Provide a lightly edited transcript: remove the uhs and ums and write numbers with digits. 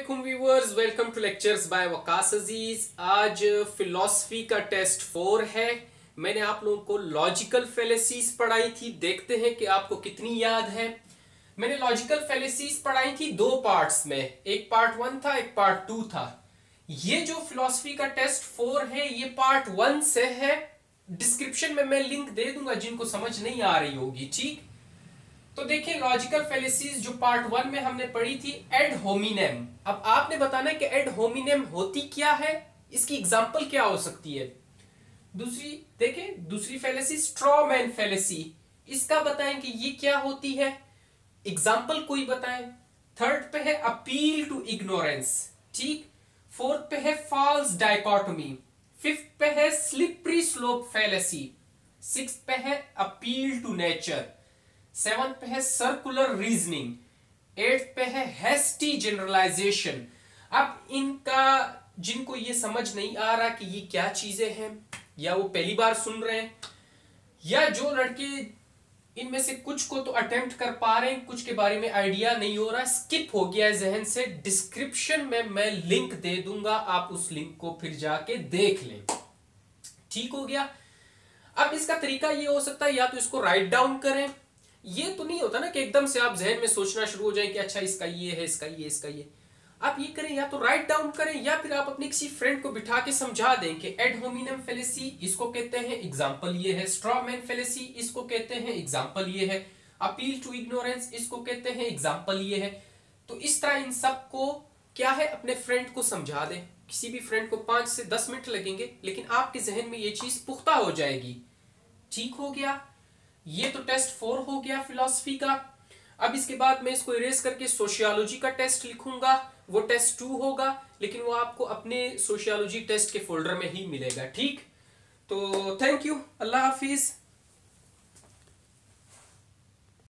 वालेकुम viewers, welcome to lectures by Waqas Aziz. आज philosophy का टेस्ट 4 है। मैंने आप लोगों को लॉजिकल फैलेसीज पढ़ाई थी, देखते हैं कि आपको कितनी याद है। मैंने लॉजिकल फैलेसीज पढ़ाई थी दो पार्ट्स में, एक पार्ट 1 था, एक पार्ट 2 था। ये जो फिलॉसफी का टेस्ट 4 है ये पार्ट 1 से है। डिस्क्रिप्शन में मैं लिंक दे दूंगा जिनको समझ नहीं आ रही होगी, ठीक। तो देखिए, लॉजिकल फैलेसीज जो पार्ट 1 में हमने पढ़ी थी एड होमिनेम। अब आपने बताना है कि एड होमिनेम होती क्या है, इसकी एग्जांपल क्या हो सकती है। दूसरी फैलेसी स्ट्रॉ मैन फैलेसी, इसका बताएं कि ये क्या होती है, एग्जांपल कोई बताएं। थर्ड पे है अपील टू इग्नोरेंस, ठीक। फोर्थ पे है फॉल्स डायकोटोमी। फिफ्थ पे है स्लिपरी स्लोप फैलेसी। सिक्स्थ पे है अपील टू नेचर। सेवंथ पे है सर्कुलर रीजनिंग। एट्थ पे है हेस्टी जनरलाइजेशन। अब इनका जिनको ये समझ नहीं आ रहा कि ये क्या चीजें हैं, या वो पहली बार सुन रहे हैं, या जो लड़के इनमें से कुछ को तो अटेम्प्ट कर पा रहे हैं, कुछ के बारे में आइडिया नहीं हो रहा, स्किप हो गया है जहन से, डिस्क्रिप्शन में मैं लिंक दे दूंगा, आप उस लिंक को फिर जाके देख लें। ठीक हो गया। अब इसका तरीका ये हो सकता है, या तो इसको राइट डाउन करें। ये तो नहीं होता ना कि एकदम से आप जहन में सोचना शुरू हो जाए कि अच्छा इसका ये है, इसका ये, इसका ये। आप ये करें, या तो राइट डाउन करें, या फिर आप अपने किसी फ्रेंड को बिठा के समझा दें कि एड होमिनेम फैलेसी इसको कहते हैं, एग्जांपल ये है। स्ट्रॉ मैन फैलेसी इसको कहते हैं, एग्जांपल ये है। अपील टू इग्नोरेंस इसको कहते हैं, एग्जांपल ये है। तो इस तरह इन सबको क्या है, अपने फ्रेंड को समझा दें। किसी भी फ्रेंड को 5 से 10 मिनट लगेंगे, लेकिन आपके जहन में ये चीज पुख्ता हो जाएगी। ठीक हो गया। ये तो टेस्ट 4 हो गया फिलॉसफी का। अब इसके बाद मैं इसको इरेज करके सोशियोलॉजी का टेस्ट लिखूंगा, वो टेस्ट 2 होगा, लेकिन वो आपको अपने सोशियोलॉजी टेस्ट के फोल्डर में ही मिलेगा, ठीक। तो थैंक यू, अल्लाह हाफिज।